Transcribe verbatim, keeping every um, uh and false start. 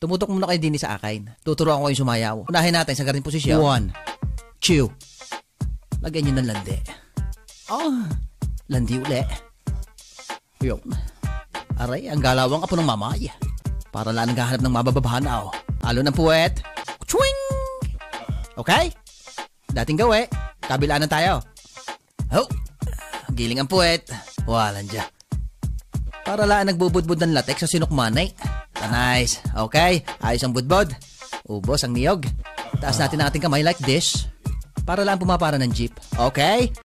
Tumutok muna kayo din sa akin. Tuturuan ko kayong sumayaw. Unahin natin sa ganitong posisyon. One. Two. Lagyan nyo ng landi. Oh. Landi uli. Yun. Aray, ang galawang apo ng mamay. Para lang naghahanap ng mabababahanaw. Alo ng puwet. Chwing! Okay? Dating gawe. Kabilaan na tayo. Oh. Giling ang puwet. Walang dyan. Para lang nagbubudbud ng latex sa sinukmanay. Nice. Okay. Ayos ang budbod. Ubos ang niyog. Taas natin ang ating kamay like this. Para lang pumapara ng jeep. Okay?